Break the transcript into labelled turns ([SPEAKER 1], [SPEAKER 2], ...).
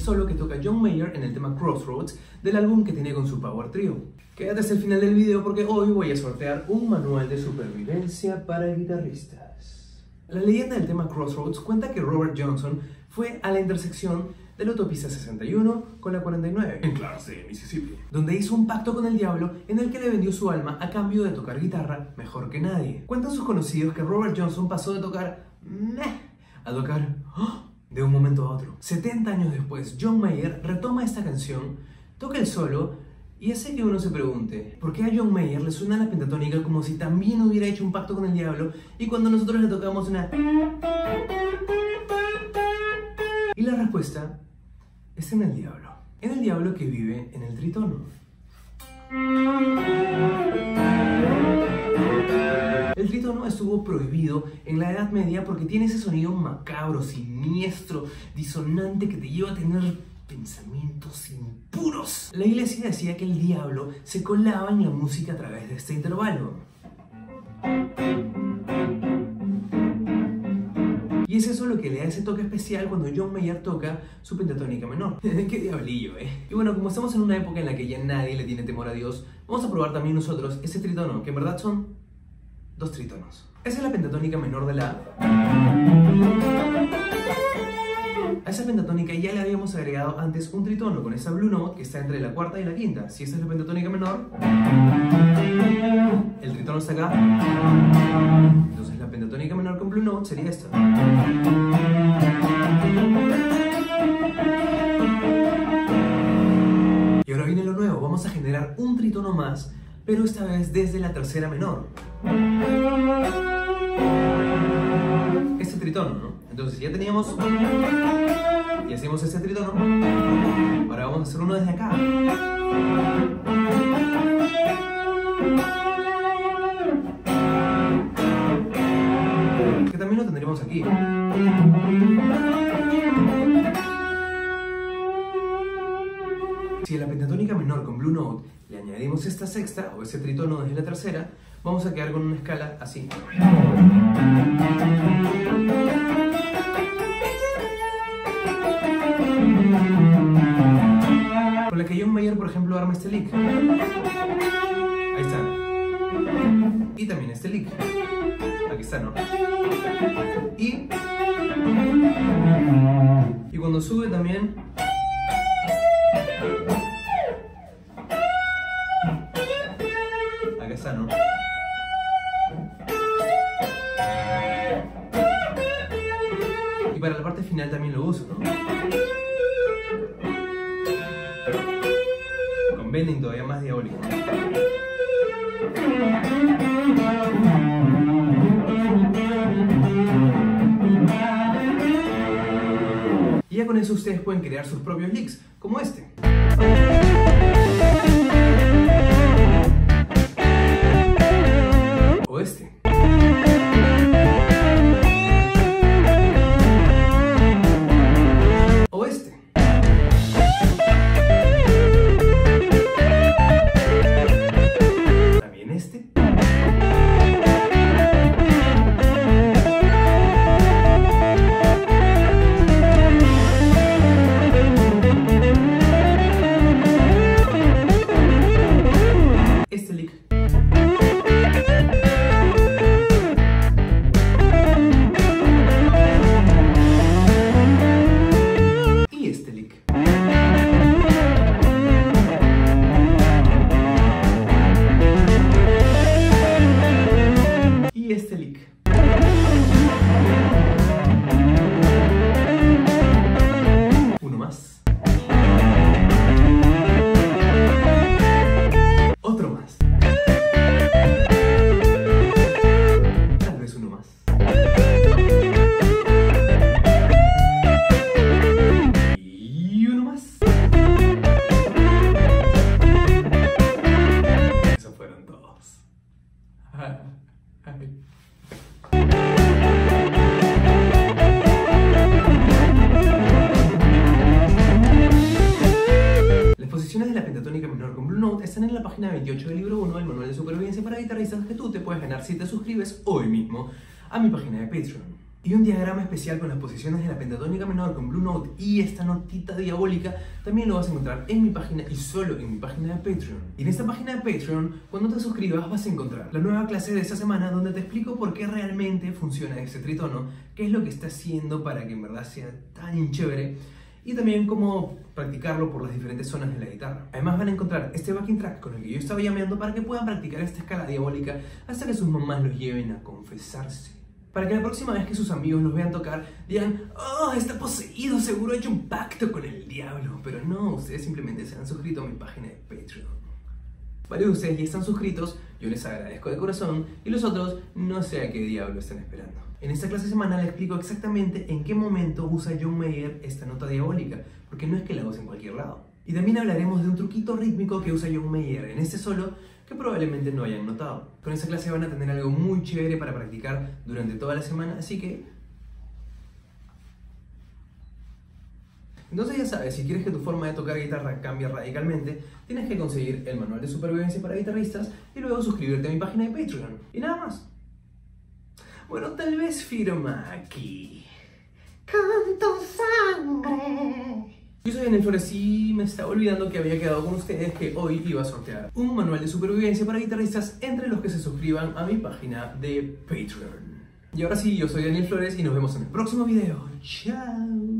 [SPEAKER 1] solo que toca John Mayer en el tema Crossroads del álbum que tiene con su Power Trio. Quédate hasta el final del video porque hoy voy a sortear un manual de supervivencia para guitarristas. La leyenda del tema Crossroads cuenta que Robert Johnson fue a la intersección de la autopista 61 con la 49 en Clarksdale, Mississippi, donde hizo un pacto con el diablo en el que le vendió su alma a cambio de tocar guitarra mejor que nadie. Cuentan sus conocidos que Robert Johnson pasó de tocar meh a tocar de un momento a otro. 70 años después, John Mayer retoma esta canción, toca el solo y hace que uno se pregunte ¿por qué a John Mayer le suena la pentatónica como si también hubiera hecho un pacto con el diablo y cuando nosotros le tocamos una... Y la respuesta es en el diablo que vive en el tritono. El tritono estuvo prohibido en la Edad Media porque tiene ese sonido macabro, siniestro, disonante que te lleva a tener pensamientos impuros. La iglesia decía que el diablo se colaba en la música a través de este intervalo. Y es eso lo que le da ese toque especial cuando John Mayer toca su pentatónica menor. ¡Qué diablillo, Y bueno, como estamos en una época en la que ya nadie le tiene temor a Dios, vamos a probar también nosotros ese tritono, que en verdad son 2 tritonos. Esa es la pentatónica menor de la... A esa pentatónica ya le habíamos agregado antes un tritono con esa blue note que está entre la cuarta y la quinta. Si esta es la pentatónica menor, el tritono está acá. Entonces la pentatónica menor con blue note sería esta. Y ahora viene lo nuevo, vamos a generar un tritono más, pero esta vez desde la tercera menor. Este tritono, ¿no? Entonces ya teníamos... Y hacemos este tritono. Ahora vamos a hacer uno desde acá. Que también lo tendremos aquí. Si a la pentatónica menor con blue note le añadimos esta sexta o ese tritono desde la tercera, vamos a quedar con una escala así. Con la que John Mayer, por ejemplo, arma este lick. Ahí está. Y también este lick. Aquí está, ¿no? Y cuando sube también... Acá está, ¿no? Y para la parte final también lo uso, ¿no? Con bending todavía más diabólico. Y ya con eso ustedes pueden crear sus propios licks, como este. O este. O este. También este. Este lick. Y este lick. Y este lick. Uno más. Otro más. Tal vez uno más. Y uno más. Esos fueron todos. Las posiciones de la pentatónica menor con blue note están en la página 28 del libro 1 del manual de supervivencia para guitarristas que tú te puedes ganar si te suscribes hoy mismo a mi página de Patreon. Y un diagrama especial con las posiciones de la pentatónica menor con Blue Note y esta notita diabólica también lo vas a encontrar en mi página y solo en mi página de Patreon. Y en esta página de Patreon, cuando te suscribas vas a encontrar la nueva clase de esta semana donde te explico por qué realmente funciona este tritono, qué es lo que está haciendo para que en verdad sea tan chévere y también cómo practicarlo por las diferentes zonas de la guitarra. Además van a encontrar este backing track con el que yo estaba llameando para que puedan practicar esta escala diabólica hasta que sus mamás los lleven a confesarse. Para que la próxima vez que sus amigos los vean tocar, digan, oh, está poseído, seguro ha hecho un pacto con el diablo. Pero no, ustedes simplemente se han suscrito a mi página de Patreon. Varios de ustedes ya están suscritos, yo les agradezco de corazón, y los otros no sé a qué diablo están esperando. En esta clase semanal les explico exactamente en qué momento usa John Mayer esta nota diabólica, porque no es que la use en cualquier lado. Y también hablaremos de un truquito rítmico que usa John Mayer en este solo, que probablemente no hayan notado. Con esta clase van a tener algo muy chévere para practicar durante toda la semana, así que... Entonces ya sabes, si quieres que tu forma de tocar guitarra cambie radicalmente, tienes que conseguir el manual de supervivencia para guitarristas y luego suscribirte a mi página de Patreon. Y nada más. Bueno, tal vez firma aquí.
[SPEAKER 2] Con tu sangre.
[SPEAKER 1] Yo soy Daniel Flores y me estaba olvidando que había quedado con ustedes que hoy iba a sortear un manual de supervivencia para guitarristas entre los que se suscriban a mi página de Patreon. Y ahora sí, yo soy Daniel Flores y nos vemos en el próximo video. ¡Chao!